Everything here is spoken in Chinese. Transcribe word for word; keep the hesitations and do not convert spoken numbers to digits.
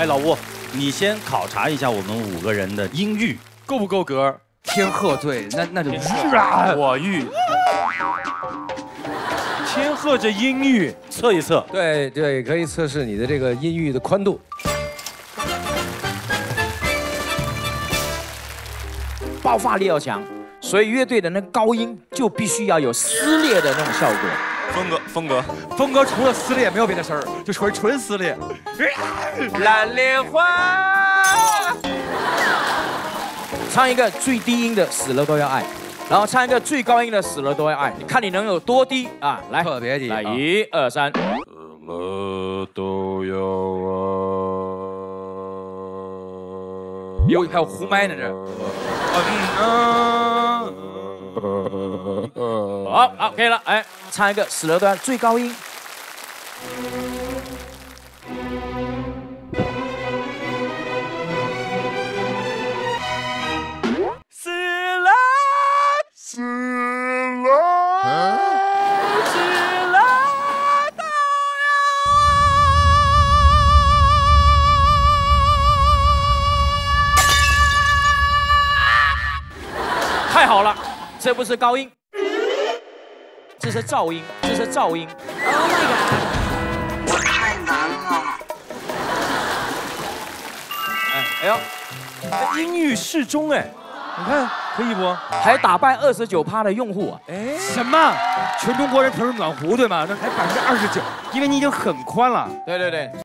哎，老吴，你先考察一下我们五个人的音域够不够格？ 天鹤对，那那就是啊， 我域。天鹤这音域测一测。 对对，可以测试你的这个音域的宽度。 爆发力要强，所以乐队的那高音就必须要有撕裂的那种效果。 风格，风格， 峰哥除了撕裂没有别的事儿，就纯纯撕裂。 蓝莲花，唱一个最低音的《死了都要爱》，然后唱一个最高音的《死了都要爱》，你看你能有多低啊？来， 特别低。 来，一二三。 死了都要爱。 有还有胡麦呢这。 好，好，可以了。哎，唱一个《死了都要爱》最高音。 死了，死了，死了都要。太好了，这不是高音，这是噪音，这是噪音。Oh my god！ 我太难了。 哎，哎呦， 音域适中哎，你看可以不？ 还打败二十九趴的用户啊！ 哎，什么？全中国人都是暖壶对吗？那才百分之二十九，因为你已经很宽了。 对对对。